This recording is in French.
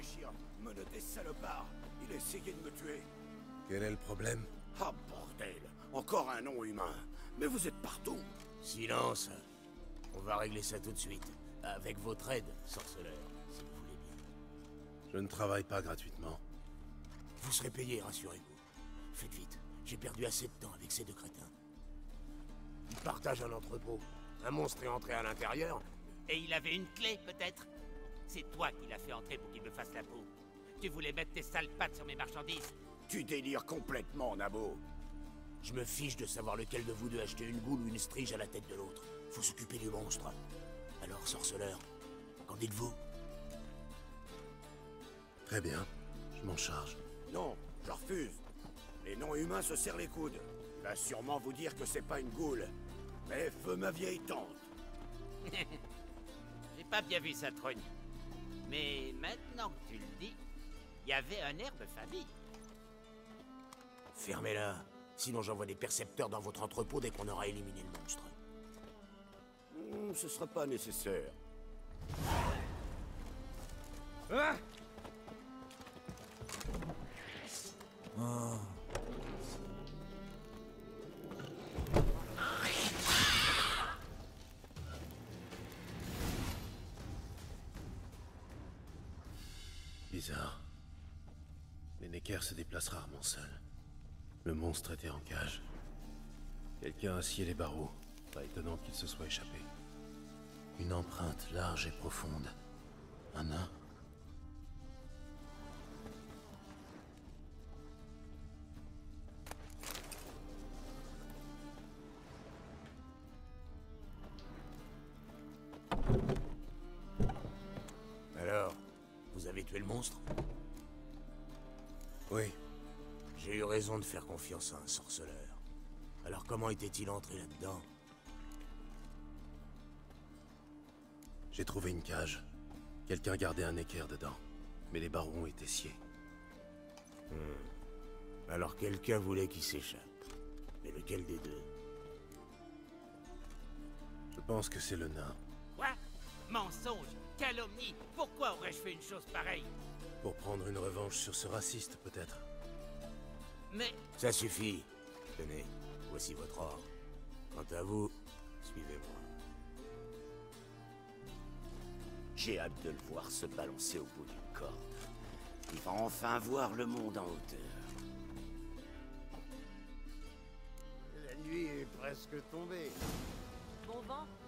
réfléchir. Menottes salopard. Il essayait de me tuer. Quel est le problème? Ah, bordel. Encore un nom humain. Mais vous êtes partout. Silence. On va régler ça tout de suite. Avec votre aide, sorceleur, si vous voulez bien. Je ne travaille pas gratuitement. Vous serez payé, rassurez-vous. Faites vite. J'ai perdu assez de temps avec ces deux crétins. Ils partagent un entrepôt. Un monstre est entré à l'intérieur. Et il avait une clé, peut-être? C'est toi qui l'as fait entrer pour qu'il me fasse la peau. Tu voulais mettre tes sales pattes sur mes marchandises. Tu délires complètement, Nabo. Je me fiche de savoir lequel de vous deux a acheté une goule ou une strige à la tête de l'autre. Faut s'occuper du monstre. Alors, sorceleur, qu'en dites-vous? Très bien, je m'en charge. Non, je refuse. Les non-humains se serrent les coudes. Il va sûrement vous dire que c'est pas une goule. Mais feu ma vieille tante. J'ai pas bien vu sa trogne. Mais maintenant que tu le dis, il y avait un air de famille. Fermez-la. Sinon j'envoie des percepteurs dans votre entrepôt dès qu'on aura éliminé le monstre. Ce sera pas nécessaire. Ah Bizarre. Les Neckers se déplacent rarement seuls. Le monstre était en cage. Quelqu'un a scié les barreaux. Pas étonnant qu'il se soit échappé. Une empreinte large et profonde. Un nain. Alors, vous avez tué le monstre? Oui. J'ai eu raison de faire confiance à un sorceleur. Alors comment était-il entré là-dedans? J'ai trouvé une cage. Quelqu'un gardait un Necker dedans. Mais les barreaux étaient sciés. Alors quelqu'un voulait qu'il s'échappe. Mais lequel des deux? Je pense que c'est le nain. Quoi? Mensonge, calomnie. Pourquoi aurais-je fait une chose pareille? Pour prendre une revanche sur ce raciste, peut-être. Mais... Ça suffit. Tenez, voici votre or. Quant à vous, suivez-moi. J'ai hâte de le voir se balancer au bout d'une corde. Il va enfin voir le monde en hauteur. La nuit est presque tombée. Bon vent.